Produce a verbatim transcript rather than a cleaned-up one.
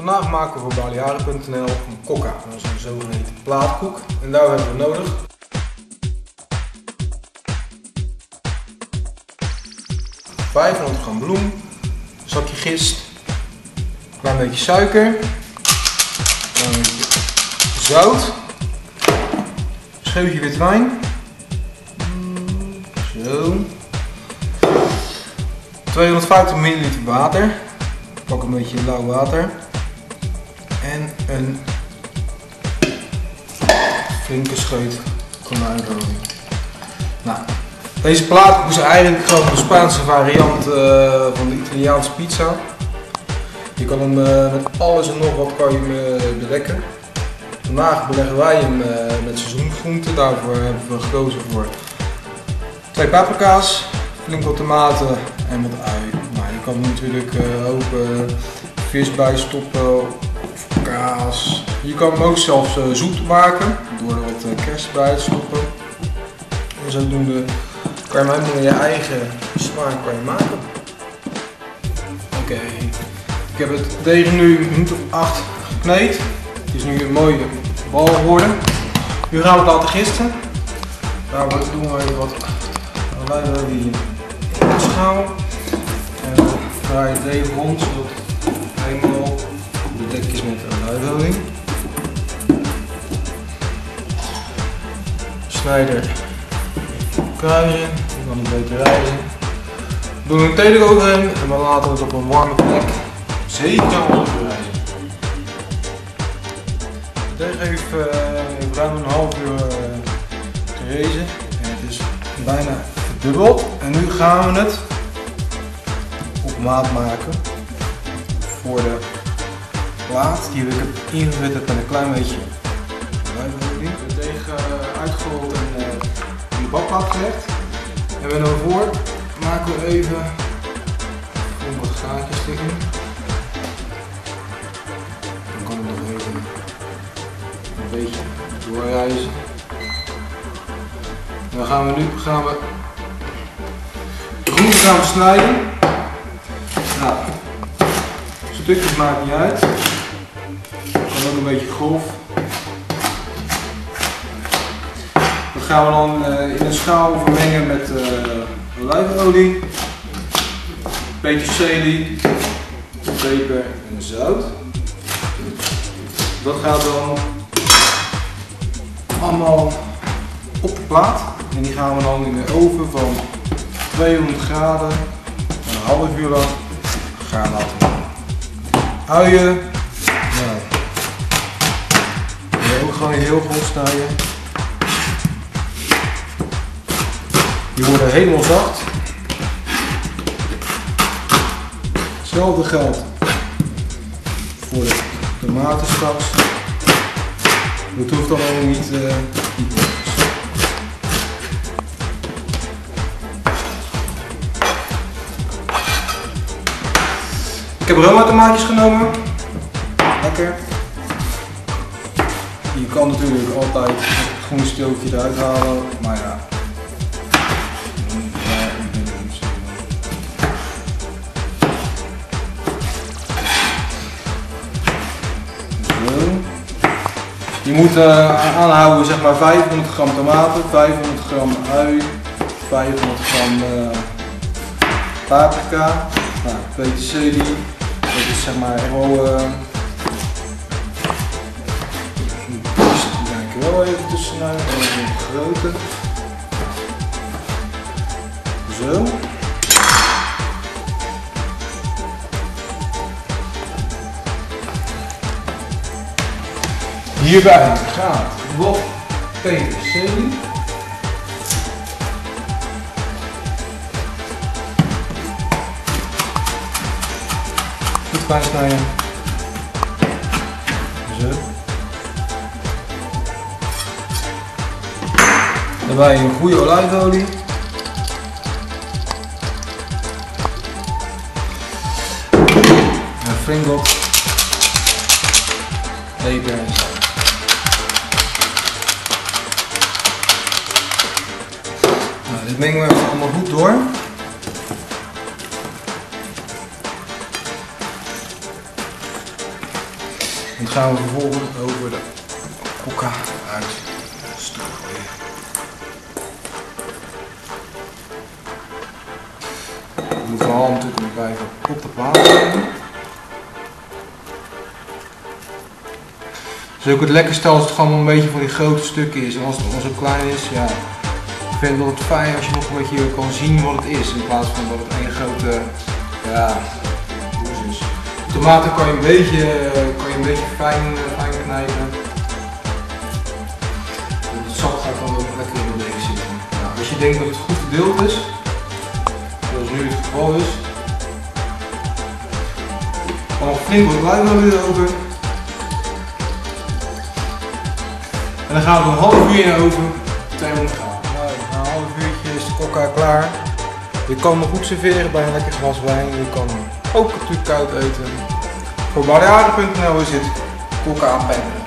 Vandaag maken we voor Balearen punt n l een kokka, dat is een zogeheten plaatkoek. En daar hebben we nodig vijfhonderd gram bloem, een zakje gist, een klein beetje suiker, een klein beetje zout, een scheutje wit wijn, zo, tweehonderdvijftig milliliter water, pak een beetje lauw water en een flinke scheut konijnolie. Nou, deze plaatkoek is eigenlijk gewoon de Spaanse variant uh, van de Italiaanse pizza. Je kan hem uh, met alles en nog wat kan je hem uh, bedekken. Vandaag beleggen wij hem uh, met seizoensgroenten. Daarvoor hebben we gekozen voor twee paprika's, flink wat tomaten en wat ui. Nou, je kan er natuurlijk uh, ook uh, vis bij stoppen of kaas. Je kan hem ook zelfs uh, zoet maken door er wat uh, kerst bij te stoppen. En zodoende kan je hem helemaal in je eigen smaak kan je maken. Oké, okay. Ik heb het deeg nu een minuut of acht gekneed. Het is nu een mooie bal geworden. Nu gaan we het laten gisten. Daarvoor doen we even wat olijfolie in de schaal. En we draaien het even rond zodat het helemaal bedekt is met olijfolie. Snijder kruiden, dan een beetje rijzen. We doen een thee eroverheen en dan laten we het op een warme plek zeker overrijzen. Deze heeft uh, ruim een half uur uh, gerezen en het is bijna verdubbeld. En nu gaan we het op maat maken voor de plaat. Die heb ik ingewit met een klein beetje olijfolie. De deeg uh, uitgerold en uh, in de bakplaat gelegd. En we daarvoor maken we even wat gaatjes erin. Dan kan ik nog even een beetje doorrijzen. En dan gaan we nu gaan we de groenten gaan we snijden. Nou, stukjes maakt niet uit. Kan ook een beetje grof. Dat gaan we dan uh, in een schaal vermengen met uh, olijfolie, peterselie, peper en zout. Dat gaat dan allemaal op de plaat en die gaan we dan in de oven van tweehonderd graden een half uur lang gaan laten. Uien, nou, je ook gewoon heel grof snijden. Die worden helemaal zacht. Hetzelfde geldt voor de tomaten straks. Dat hoeft dan ook niet, uh, niet Ik heb Roma tomaatjes genomen. Lekker. Je kan natuurlijk altijd het groene steeltje eruit halen, maar ja. Je moet uh, aanhouden zeg maar vijfhonderd gram tomaten, vijfhonderd gram ui, vijfhonderd gram uh, paprika, nou, peterselie, dat is zeg maar echt wel uh, die ga ik er wel even tussenuit, even een grote. Zo. Hierbij gaat wat peterselie. Goed fijn snijden. Zo. Daarbij een goede olijfolie. En flink wat peper en zout. Dit mengen we even allemaal goed door. Die gaan we vervolgens over de kokka uit strooien. We moeten vooral natuurlijk nog blijven op de plaat nemen. Het is ook het lekkerste als het gewoon een beetje van die grote stukken is. En als het, als het klein is, ja. Ik vind het altijd fijn als je nog een beetje kan zien wat het is. In plaats van dat het één grote, ja, hoes is. De tomaten kan je een beetje, kan je een beetje fijn, fijn knijpen. Het sap gaat dan ook lekker in de deeg zitten. Nou, als je denkt dat het goed verdeeld is, zoals nu het geval is, dan nog flink wat luimen erover. En dan gaan we een half uur in de oven, tweehonderd graden. Nou, na een half uurtje is de kokka klaar. Je kan hem goed serveren bij een lekker glas wijn. Je kan hem ook natuurlijk koud eten. Voor Balearen punt n l is dit kokka aan pennen.